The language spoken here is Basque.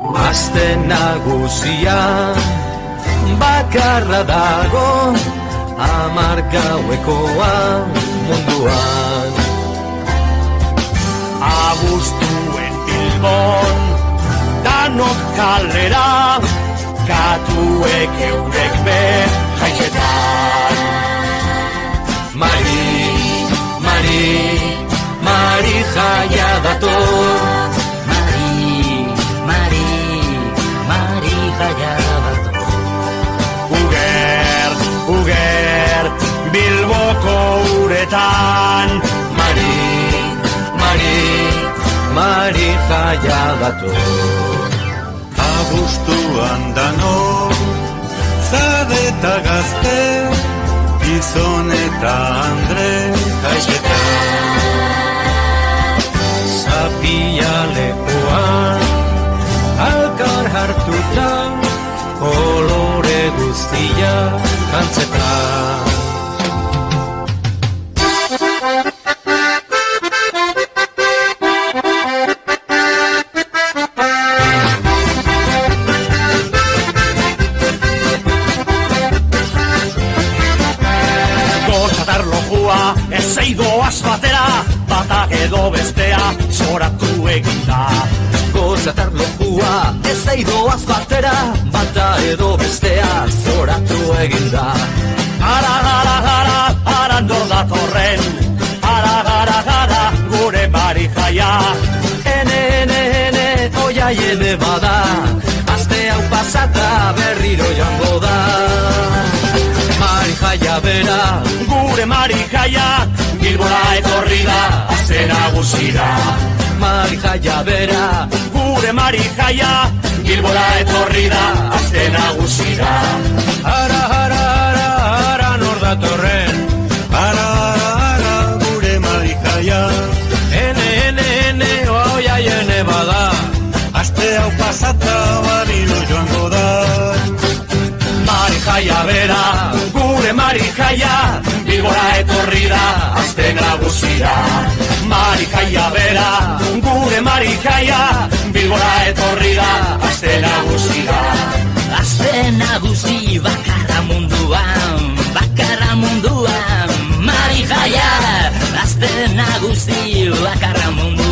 Aste nagusia bakarra dago, 10 gauekoa munduan. Abuztuen Bilbon danok kalera, katuek eurek be jaiketan. Mari, Mari, Mari jaia dator. Mari, Mari, Mari jaia dator. Uger, Uger, Bilboko uretan. Mari, Mari, Mari jaia dator. Abuztuan dano, zade eta gazte, gizon eta andre jaiketan. Zapia lepoan, alkar hartuta, kolore guztia jantzetan. Ez eidoaz batera, batak edo bestea, zoratu eginda. Gozatar lokua, ez eidoaz batera, bata edo bestea, zoratu eginda. Ara, ara, ara, ara nor datorren, ara, ara, ara, gure Mari jaia. Ene, oia ene bada, aste hau pasata berriro joango da. Mari jaia bera, gure Mari jaia, Bilbora etorri da, aste nagusira. Mari jaia bera, gure Mari jaia, Bilbora etorri da, aste nagusira. Ara, ara, ara, ara nor datorren, Ara, ara, gure Mari jaia. ene, oia ene bada, Aste hau pasata bariro joango da. Mari jaia bera, gure Mari jaia, Bilbora etorri da, aste nagusira. Mari jaia bera, gure Mari jaia, Bilbora etorri da, aste nagusira. Aste nagusi bakarra munduan, Mari jaia. Aste nagusi bakarra munduan.